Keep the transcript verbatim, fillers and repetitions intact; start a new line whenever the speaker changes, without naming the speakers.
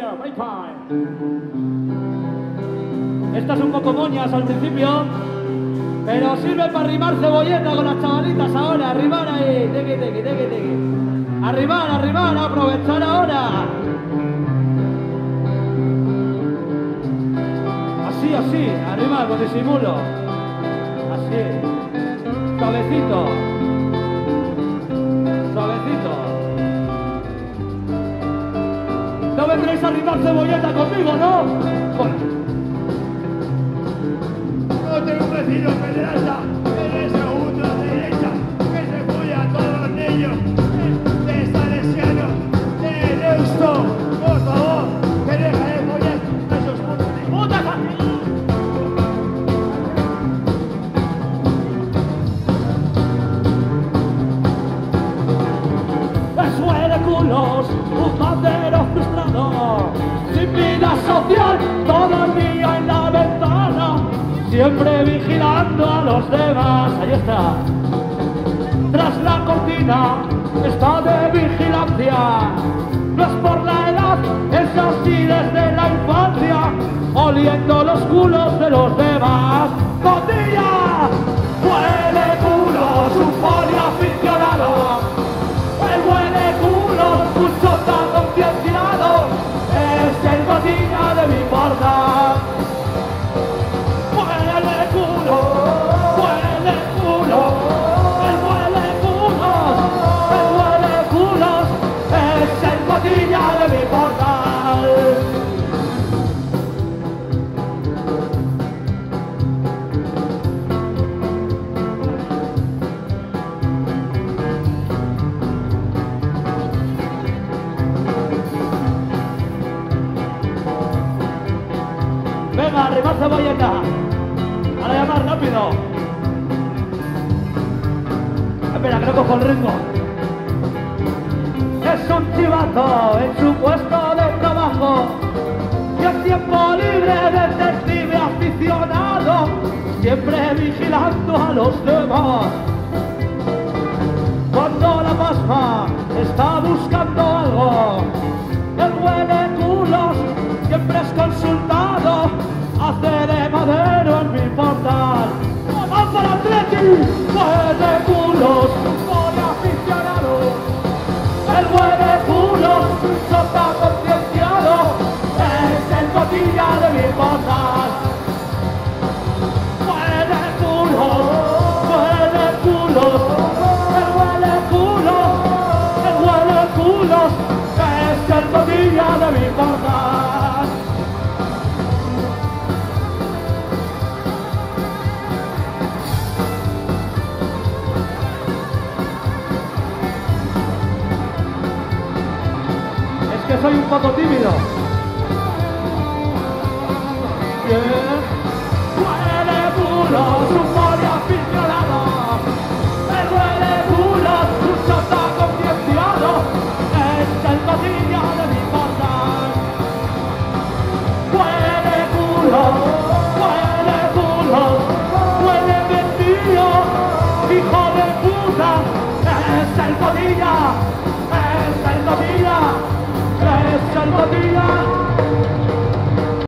here, my time. Estas un poco moñas al principio, pero sirve para arrimar cebolleta con las chavalitas ahora. Arrimar ahí, tequi, tequi, tequi, tequi. Arrimar, arrimar, aprovechar ahora. Así, así, arrimar con disimulo. Así, suavecito. Suavecito. No vendréis a arrimar cebolleta conmigo, ¿no? Bueno.
No tengo un vecino pederasta en el segundo a la derecha que se folla a todos los niños de Salesiano, de Deusto. Por favor, que deje de follar a esos putos de putas.
Eso de culos, un bandero frustrado, sin vida social, todo el día en la ventana, siempre vigilando a los demás. Ahí está. Tras la cortina está de vigilancia. No es por la edad, es así desde la infancia, oliendo los culos de los demás. ¡Cotilla! ¡Huele culos, un poliaficionado! El huele culos, un chota concienciado, es el Cotilla de mi porta. ¡Huele culo! ¡Huele culo! ¡El huele culos! ¡El huele culos! ¡Es el Cotilla de mi portal! Venga, arrimar cebolleta. Ahora llamar rápido. Espera, que no cojo el ritmo. Es un chivato en su puesto de trabajo y el tiempo libre detective aficionado, siempre vigilando a los demás. Cuando la pasma está buscando algo, el huele culos siempre es consultado, hace de madero en mi portal. ¡Vamos para Atleti! ¡Huele culos! ¡Soy aficionado! El huele culos, sota concienciado, es el Cotilla de mi portal. ¡Huele culos! ¡Huele culos! ¡El huele culos! ¡El huele culos! Es el Cotilla de mi portal. Es que soy un poco tímido. Yeah. Huele culos, un poliaficionado. El huele culos, un chota concienciado, es el Cotilla de mi portal. Huele culos, huele culos, huele vendido, hijo de puta, es el Cotilla, es el Cotilla, es el Cotilla.